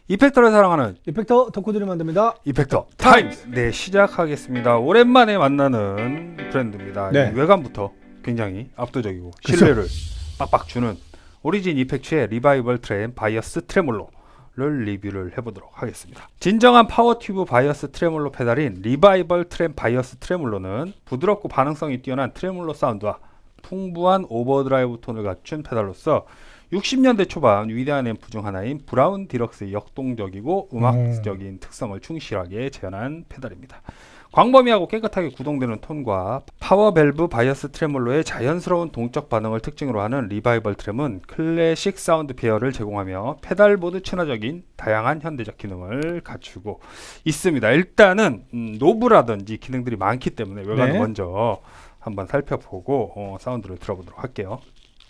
이펙터를 사랑하는 이펙터 덕후들이 만듭니다. 이펙터 타임즈. 네, 시작하겠습니다. 오랜만에 만나는 브랜드입니다. 네. 외관부터 굉장히 압도적이고 그쵸? 신뢰를 빡빡 주는 오리진 이펙츠의 리바이벌 트램 바이어스 트레몰로를 리뷰를 해보도록 하겠습니다. 진정한 파워 튜브 바이어스 트레몰로 페달인 리바이벌 트램 바이어스 트레몰로는 부드럽고 반응성이 뛰어난 트레몰로 사운드와 풍부한 오버드라이브 톤을 갖춘 페달로서 60년대 초반 위대한 앰프 중 하나인 브라운 디럭스의 역동적이고 음악적인 특성을 충실하게 재현한 페달입니다. 광범위하고 깨끗하게 구동되는 톤과 파워 밸브 바이어스 트레몰로의 자연스러운 동적 반응을 특징으로 하는 리바이벌 트램은 클래식 사운드 배열을 제공하며 페달 모두 친화적인 다양한 현대적 기능을 갖추고 있습니다. 일단은 노브라든지 기능들이 많기 때문에 외관을 먼저 한번 살펴보고 사운드를 들어보도록 할게요.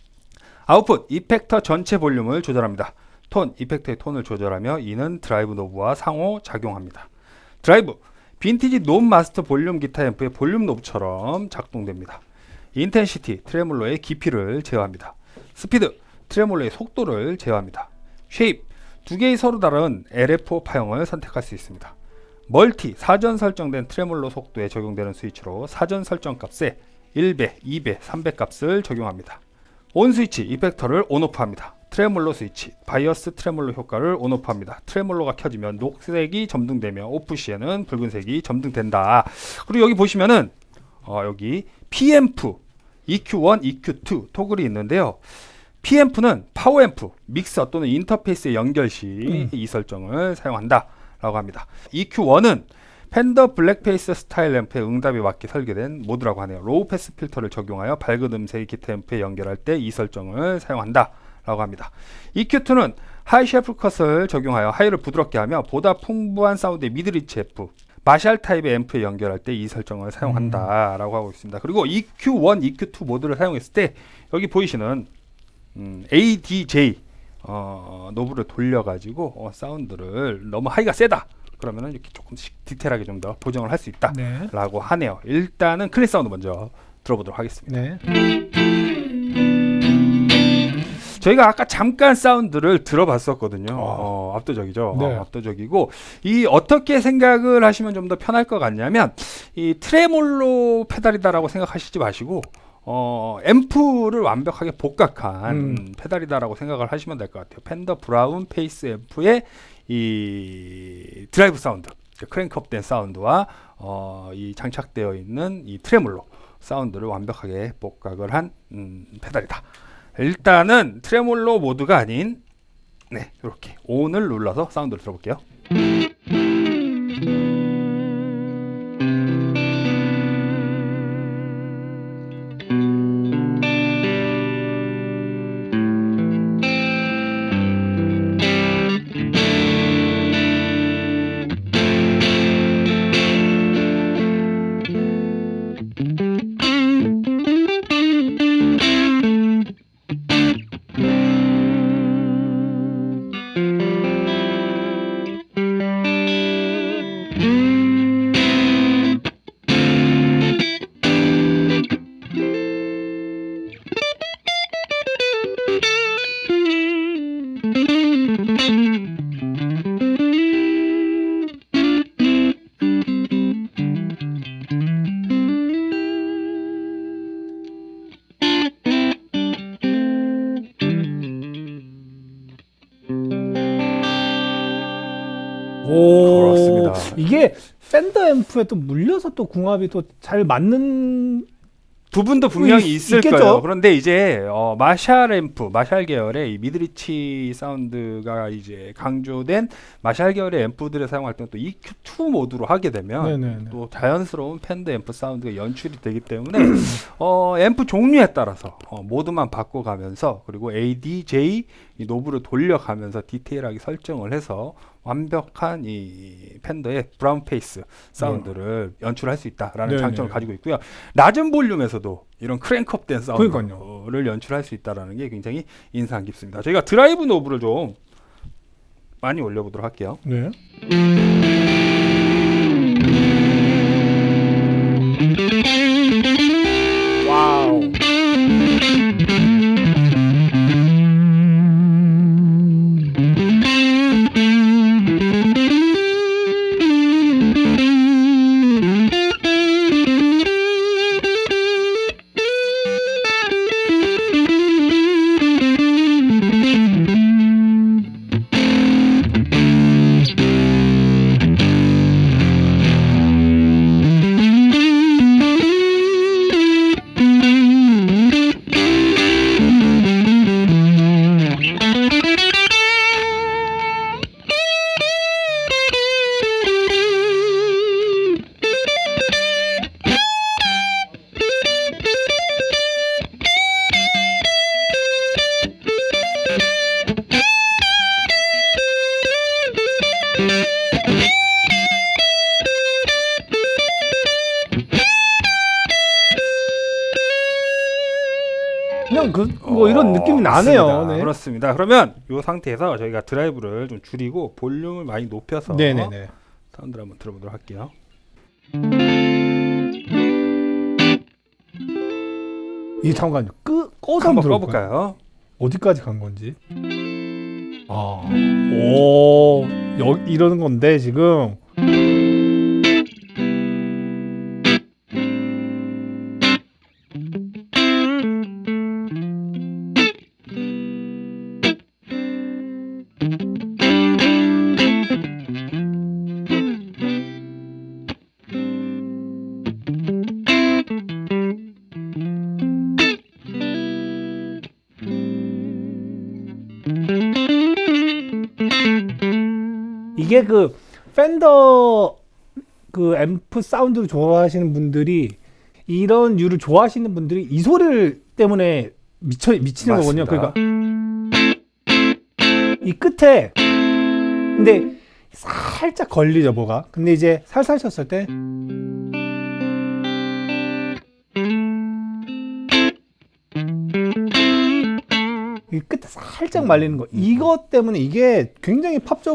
아웃풋, 이펙터 전체 볼륨을 조절합니다. 톤, 이펙터의 톤을 조절하며 이는 드라이브 노브와 상호 작용합니다. 드라이브, 빈티지 논 마스터 볼륨 기타 앰프의 볼륨 노브처럼 작동됩니다. 인텐시티, 트레몰로의 깊이를 제어합니다. 스피드, 트레몰로의 속도를 제어합니다. 쉐입, 두 개의 서로 다른 LFO 파형을 선택할 수 있습니다. 멀티, 사전 설정된 트레몰로 속도에 적용되는 스위치로 사전 설정 값에 1배, 2배, 3배 값을 적용합니다. 온 스위치, 이펙터를 온오프합니다. 트레몰로 스위치, 바이어스 트레몰로 효과를 온오프합니다. 트레몰로가 켜지면 녹색이 점등되며 오프 시에는 붉은색이 점등된다. 그리고 여기 보시면은 여기 P앰프, EQ1, EQ2 토글이 있는데요. P앰프는 파워앰프, 믹서 또는 인터페이스의 연결 시 이 설정을 사용한다 라고 합니다. EQ1은 펜더 블랙페이스 스타일 앰프의 응답에 맞게 설계된 모드라고 하네요. 로우 패스 필터를 적용하여 밝은 음색의 기타 앰프에 연결할 때 이 설정을 사용한다 라고 합니다. EQ2는 하이 셰프 컷을 적용하여 하이를 부드럽게 하며 보다 풍부한 사운드의 미드리치 앰프, 마샬 타입의 앰프에 연결할 때 이 설정을 사용한다 라고 하고 있습니다. 그리고 EQ1, EQ2 모드를 사용했을 때 여기 보이시는 ADJ 노브를 돌려가지고 사운드를 너무 하이가 세다 그러면은 이렇게 조금씩 디테일하게 좀 더 보정을 할 수 있다 라고 하네요. 일단은 클래식 사운드 먼저 들어보도록 하겠습니다. 저희가 아까 잠깐 사운드를 들어봤었거든요. 압도적이죠. 압도적이고, 이 어떻게 생각을 하시면 좀 더 편할 것 같냐면 이 트레몰로 페달이다라고 생각하시지 마시고 앰프를 완벽하게 복각한 페달이다라고 생각을 하시면 될 것 같아요. 펜더 브라운 페이스 앰프의 이 드라이브 사운드, 크랭크업된 사운드와 이 장착되어 있는 이 트레몰로 사운드를 완벽하게 복각을 한 페달이다. 일단은 트레몰로 모드가 아닌 이렇게 ON을 눌러서 사운드를 들어볼게요. 그렇습니다. 이게 팬더 앰프에 또 물려서 또 궁합이 또 잘 맞는 부분도 분명히 있을 있겠죠? 거예요. 그런데 이제 마샬 앰프, 마샬 계열의 이 미드리치 사운드가 이제 강조된 마샬 계열의 앰프들을 사용할 때는 또 EQ2 모드로 하게 되면 또 자연스러운 팬더 앰프 사운드가 연출이 되기 때문에 앰프 종류에 따라서 모드만 바꿔가면서 그리고 ADJ 이 노브를 돌려가면서 디테일하게 설정을 해서 완벽한 이 팬더의 브라운 페이스 사운드를 연출할 수 있다라는 장점을 가지고 있고요. 낮은 볼륨에서도 이런 크랭크업된 사운드를 연출할 수 있다라는 게 굉장히 인상 깊습니다. 저희가 드라이브 노브를 좀 많이 올려보도록 할게요. 와우. 그냥 뭐 이런 느낌이 나네요. 맞습니다. 네. 그렇습니다. 그러면 이 상태에서 저희가 드라이브를 좀 줄이고 볼륨을 많이 높여서 네네네. 사운드를 한번 들어보도록 할게요. 이 잠깐 꺼서 한번 들어볼까요? 꺼볼까요? 어디까지 간 건지. 오, 이러는 건데 지금. 이게 그 팬더 그 앰프 사운드를 좋아하시는 분들이 이런 류를 좋아하시는 분들이 이 소리를 때문에 미치는 거거든요. 맞습니다. 그러니까 이 끝에 근데 살짝 걸리죠 뭐가. 근데 이제 살살 쳤을 때 이 끝에 살짝 말리는 거. 이것 때문에 이게 굉장히 팝적.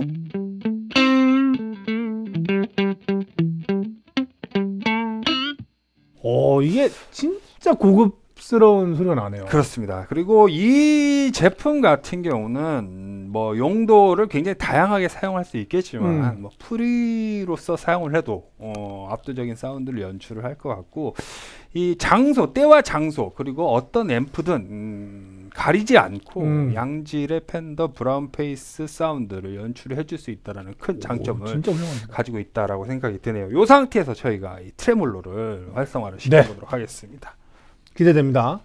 이게 진짜 고급스러운 소리가 나네요. 그렇습니다. 그리고 이 제품 같은 경우는 뭐 용도를 굉장히 다양하게 사용할 수 있겠지만 뭐 프리로서 사용을 해도 압도적인 사운드를 연출을 할 것 같고 이 장소, 때와 장소 그리고 어떤 앰프든 가리지 않고 양질의 팬더 브라운 페이스 사운드를 연출해 줄 수 있다는 큰 장점을 진짜 훌륭합니다. 가지고 있다라고 생각이 드네요. 이 상태에서 저희가 이 트레몰로를 활성화를 시켜보도록 하겠습니다. 기대됩니다.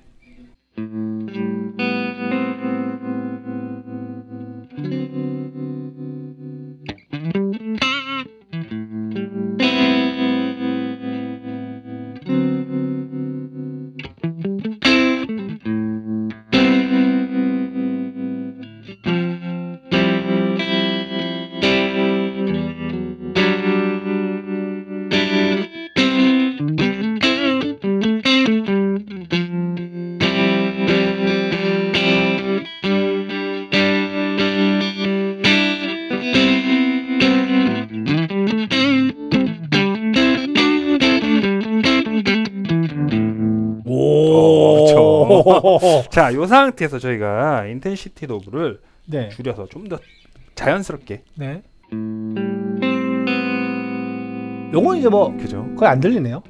자, 이 상태에서 저희가 인텐시티 노브를 네. 줄여서 좀 더 자연스럽게. 네. 요건 이제 뭐 그죠? 거의 안 들리네요.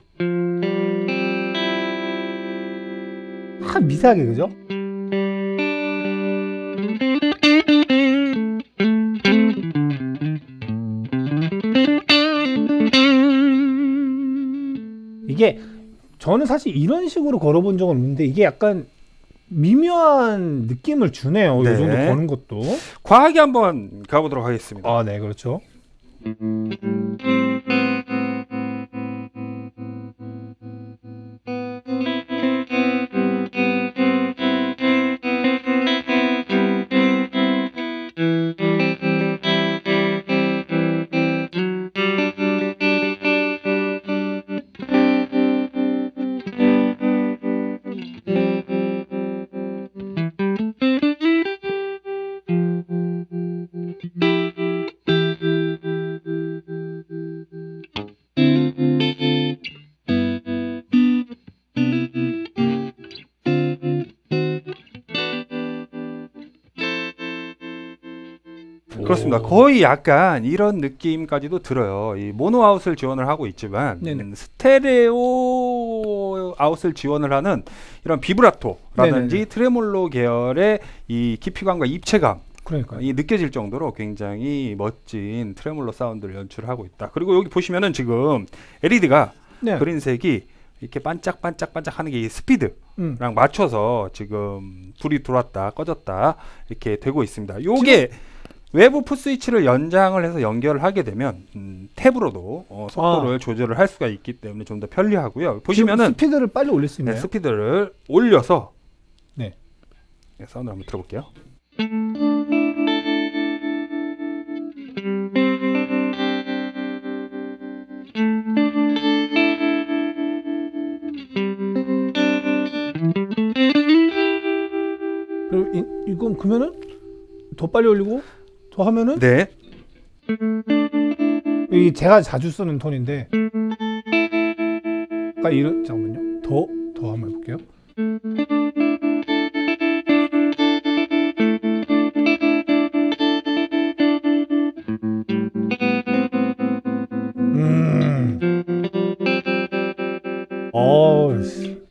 미세하게 그죠? 이게 저는 사실 이런 식으로 걸어본 적은 없는데 이게 약간 미묘한 느낌을 주네요. 네. 이 정도 거는 것도. 과하게 한번 가보도록 하겠습니다. 네, 그렇죠. 그렇습니다. 거의 약간 이런 느낌까지도 들어요. 이 모노 아웃을 지원을 하고 있지만 스테레오 아웃을 지원을 하는 이런 비브라토라든지 네네네. 트레몰로 계열의 이 깊이감과 입체감 그러니까 이 느껴질 정도로 굉장히 멋진 트레몰로 사운드를 연출하고 있다. 그리고 여기 보시면은 지금 LED가 네. 그린색이 이렇게 반짝반짝반짝 하는 게 이 스피드랑 맞춰서 지금 불이 들어왔다 꺼졌다 이렇게 되고 있습니다. 요게 외부 풋 스위치를 연장을 해서 연결을 하게 되면 탭으로도 속도를 조절을 할 수가 있기 때문에 좀 더 편리하고요. 보시면은 스피드를 빨리 올릴 수 있나요? 네, 스피드를 올려서 네. 사운드 한번 들어볼게요. 그러면은 더 빨리 올리고 더 하면은 네. 이 제가 자주 쓰는 톤인데 이런 잠깐만요. 더 한번 해볼게요. 어우씨.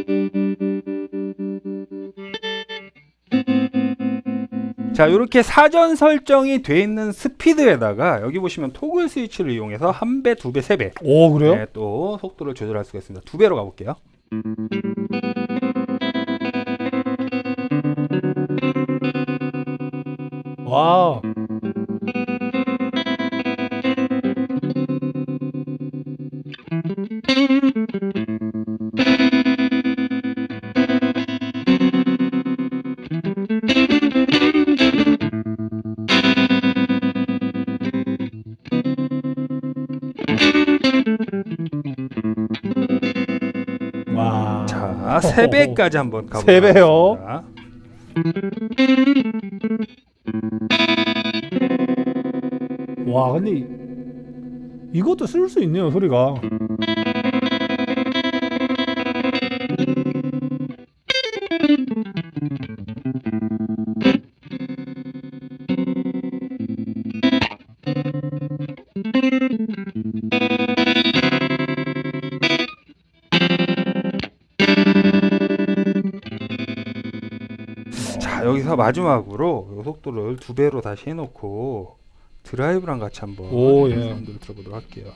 자, 이렇게 사전 설정이 돼 있는 스피드에다가 여기 보시면 토글 스위치를 이용해서 1배, 2배, 3배. 오, 그래요? 네, 또 속도를 조절할 수가 있습니다. 2배로 가볼게요. 와. 와. 자, 3배까지 한번 가보겠습니다. 3 배요. 와, 근데 이것도 쓸 수 있네요, 소리가. 자, 여기서 마지막으로 이 속도를 2배로 다시 해놓고 드라이브랑 같이 한번 오, 예. 사운드를 들어보도록 할게요.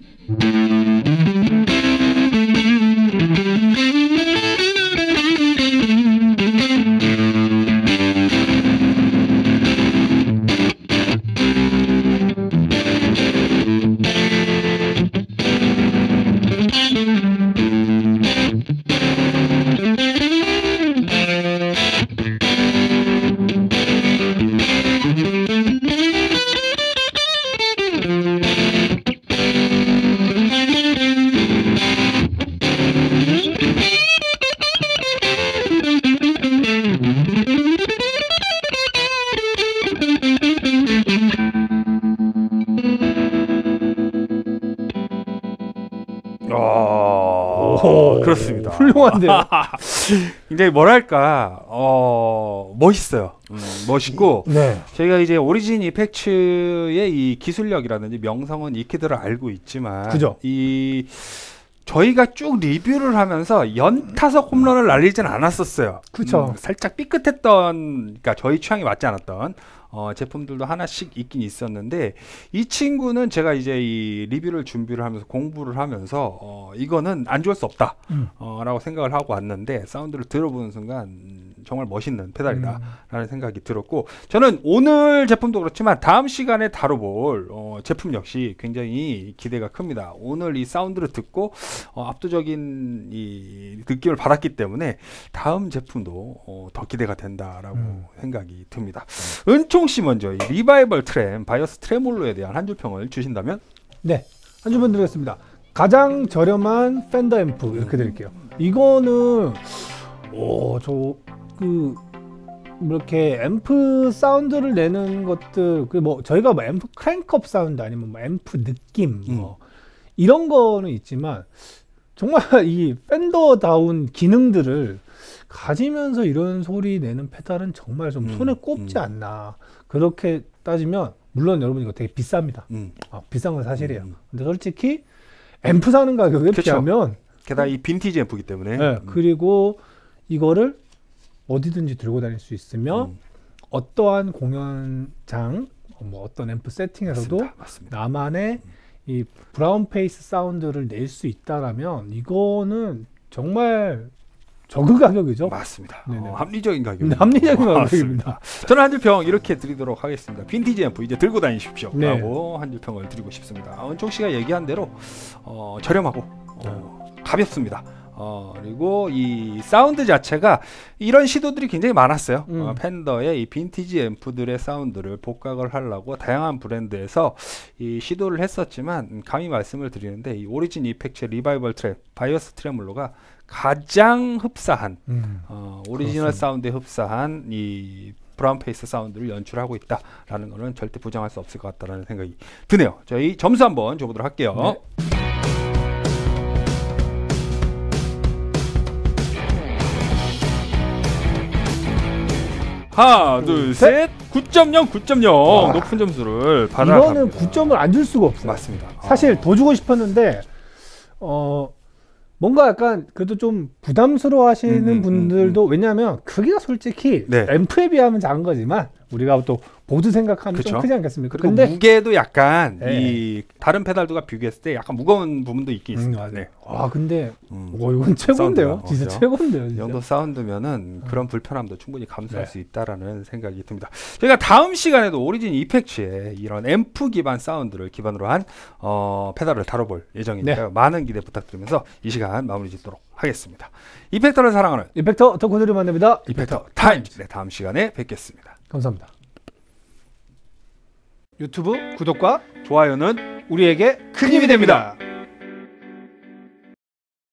오, 그렇습니다. 훌륭한데요. 굉장히 뭐랄까 멋있어요. 멋있고 네. 저희가 이제 오리진 이펙츠의 이 기술력이라든지 명성은 익히들을 알고 있지만 그죠. 이 저희가 쭉 리뷰를 하면서 연타석 홈런을 날리진 않았었어요. 그쵸. 살짝 삐끗했던, 그러니까 저희 취향이 맞지 않았던 제품들도 하나씩 있긴 있었는데, 이 친구는 제가 이제 이 리뷰를 준비를 하면서 공부를 하면서 이거는 안 좋을 수 없다 라고 생각을 하고 왔는데, 사운드를 들어보는 순간 정말 멋있는 페달이다 라는 생각이 들었고, 저는 오늘 제품도 그렇지만 다음 시간에 다뤄볼 제품 역시 굉장히 기대가 큽니다. 오늘 이 사운드를 듣고 압도적인 이 느낌을 받았기 때문에 다음 제품도 더 기대가 된다라고 생각이 듭니다. 은총 씨 먼저 이 리바이벌 트램 바이어스 트레몰로에 대한 한 줄 평을 주신다면? 네, 한 줄만 드리겠습니다. 가장 저렴한 팬더 앰프 이렇게 드릴게요. 이거는 이렇게 앰프 사운드를 내는 것들 저희가 앰프 크랭크업 사운드 아니면 앰프 느낌 이런 거는 있지만 정말 이 팬더다운 기능들을 가지면서 이런 소리 내는 페달은 정말 좀 손에 꼽지 않나. 그렇게 따지면 물론 여러분 이거 되게 비쌉니다. 비싼 건 사실이에요. 근데 솔직히 앰프 사는 가격에 비하면 게다가 이 빈티지 앰프이기 때문에 네, 그리고 이거를 어디든지 들고 다닐 수 있으며 어떠한 공연장 어떤 앰프 세팅에서도 맞습니다. 나만의 이 브라운 페이스 사운드를 낼 수 있다라면 이거는 정말 저그 가격이죠. 맞습니다. 네네. 합리적인 가격입니다. 합리적인 가격입니다. 저는 한 줄 평 이렇게 드리도록 하겠습니다. 빈티지 앰프 이제 들고 다니십시오 라고 한 줄 평을 드리고 싶습니다. 은총 씨가 얘기한 대로 저렴하고 가볍습니다. 그리고 이 사운드 자체가 이런 시도들이 굉장히 많았어요. 팬더의 이 빈티지 앰프들의 사운드를 복각을 하려고 다양한 브랜드에서 이 시도를 했었지만, 감히 말씀을 드리는데 이 오리진 이펙츠의 리바이벌 트랩 바이어스 트레몰로가 가장 흡사한 오리지널 그렇습니다. 사운드에 흡사한 이 브라운 페이스 사운드를 연출하고 있다라는 거는 절대 부정할 수 없을 것 같다는 생각이 드네요. 저희 점수 한번 줘보도록 할게요. 네. 하나, 둘, 셋. 9.0, 9.0. 높은 점수를 받아갑니다. 이거는 9점을 안 줄 수가 없어요. 맞습니다. 사실 더 주고 싶었는데 뭔가 약간 그래도 좀 부담스러워 하시는 분들도 왜냐하면 크기가 솔직히 네. 앰프에 비하면 작은 거지만 우리가 또 보드 생각하면 그쵸? 좀 크지 않겠습니까? 그리고 무게도 약간 네. 이 다른 페달들과 비교했을 때 약간 무거운 부분도 있긴 있습니다. 맞아요. 네. 와 근데 이건 최고인데요. 사운드가, 진짜 그죠? 최고인데요. 이 진짜. 정도 사운드면은 그런 불편함도 충분히 감수할 네. 수 있다라는 생각이 듭니다. 저희가 다음 시간에도 오리진 이펙츠의 이런 앰프 기반 사운드를 기반으로 한 페달을 다뤄볼 예정이니까요. 많은 기대 부탁드리면서 이 시간 마무리 짓도록 하겠습니다. 이펙터를 사랑하는 이펙터 덕후들이 만납니다. 이펙터 타임즈. 네, 다음 시간에 뵙겠습니다. 감사합니다. 유튜브 구독과 좋아요는 우리에게 큰 힘이 됩니다.